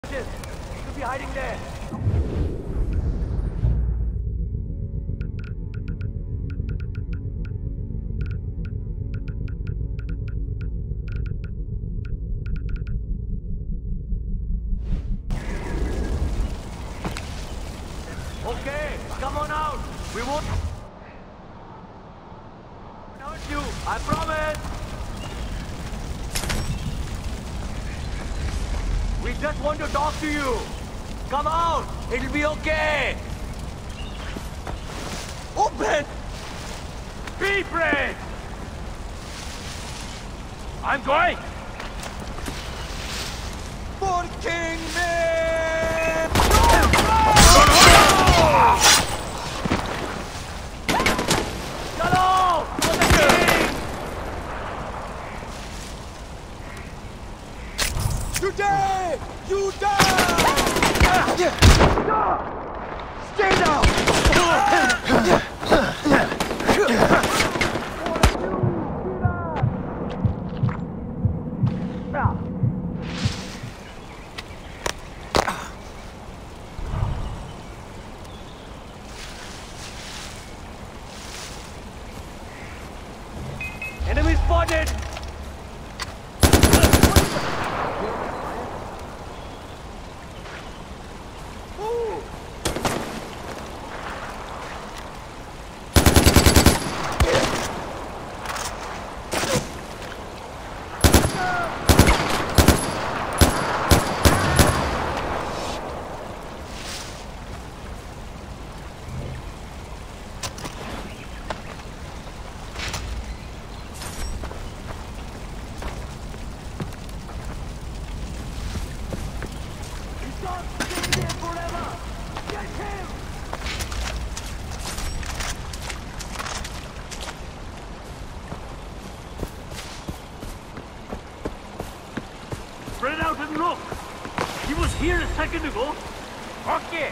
He could be hiding there. Okay, come on out. We won't hurt you. I promise. We just want to talk to you. Come out. It'll be okay. Open. Be brave. I'm going. For King Man. Hello, for the king. Today, you die. Stay down. Enemy spotted! Ooh. Spread out and look! He was here a second ago! Okay!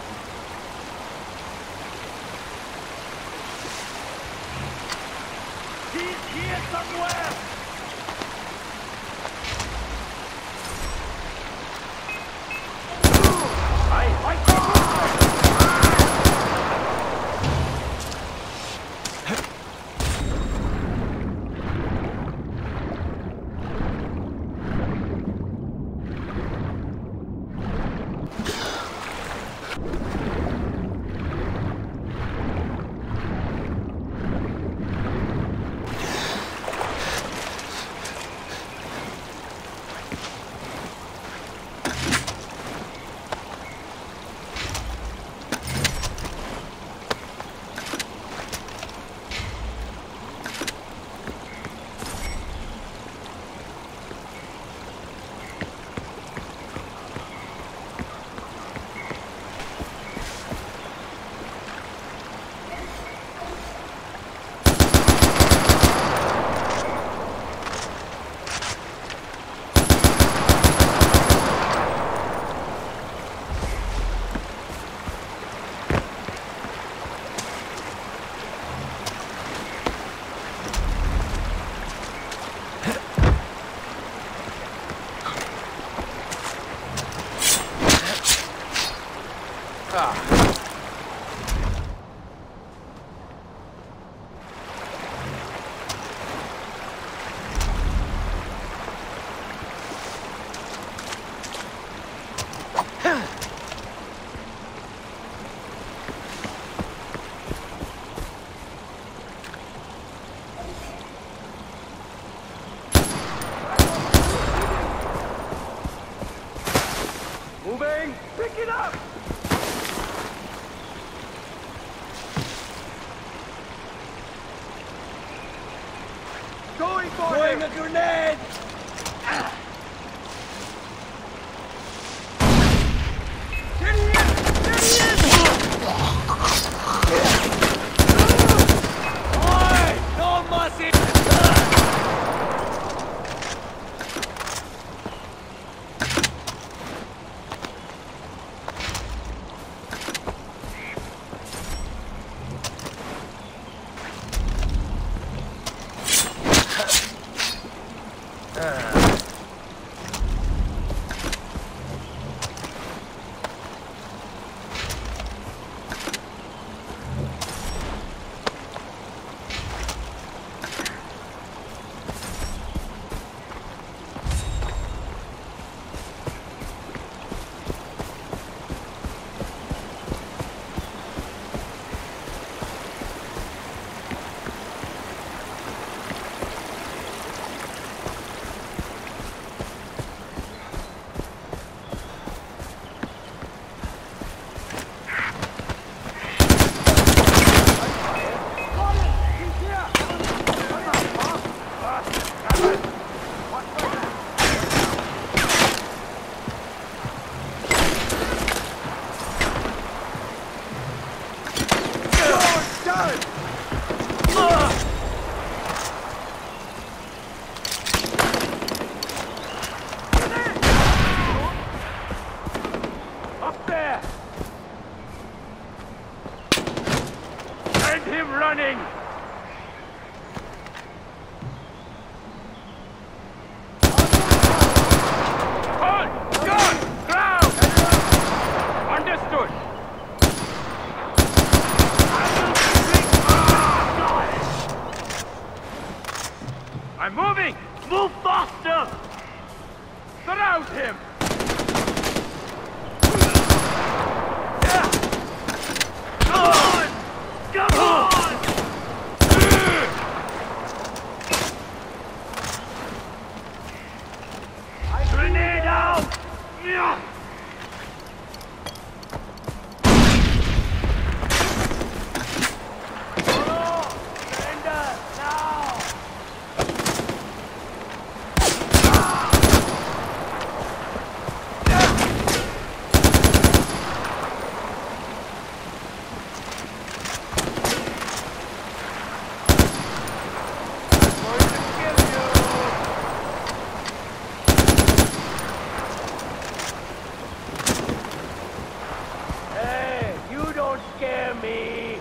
He's here somewhere! Moving! Pick it up! Going for Throwing a grenade! Ah. There he is! There he is! Oi! No mercy! there! Send him running! Hold! Gun! Ground! Understood! I'm moving! Move faster! Surround him! Come on! Come on! Grenade out! Surrender now! Hey, you don't scare me!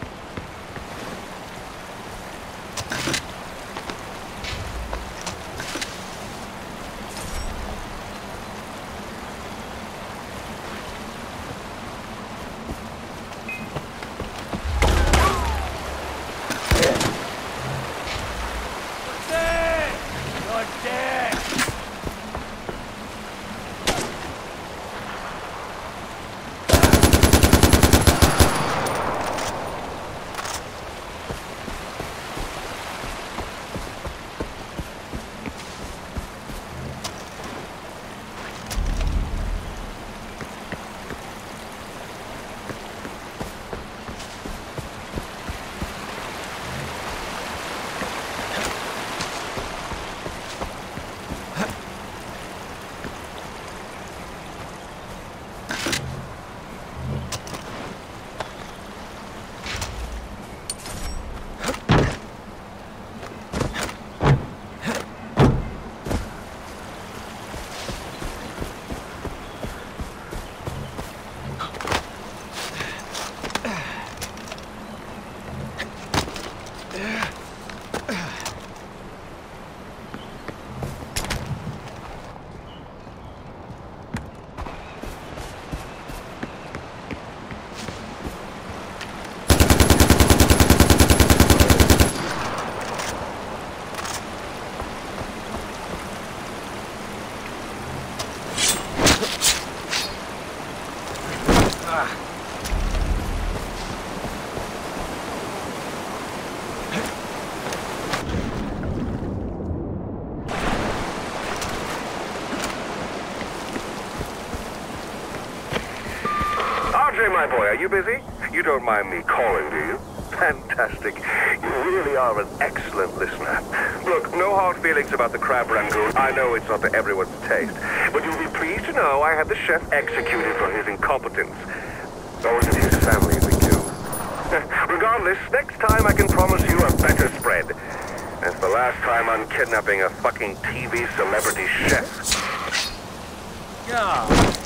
Hey, you're dead! RJ, my boy, are you busy? You don't mind me calling, do you? Fantastic. You really are an excellent listener. Look, no hard feelings about the crab rangoon. I know it's not to everyone's taste. But you'll be pleased to know I had the chef executed for his incompetence. So is it his family we do. Regardless, next time I can promise you a better spread. That's the last time I'm kidnapping a fucking TV celebrity chef. Yeah.